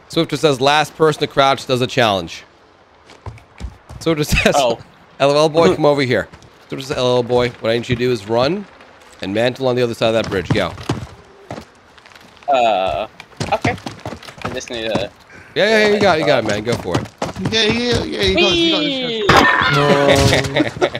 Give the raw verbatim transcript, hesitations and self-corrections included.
Swiftor says last person to crouch does a challenge. Swiftor says, oh. L O L boy, come over here. Swiftor says, L O L boy, what I need you to do is run and mantle on the other side of that bridge. Go. Uh, okay. I just need to... Yeah, yeah, yeah, you got it, you got it, man. Go for it. Yeah, yeah, yeah, you got, you got this.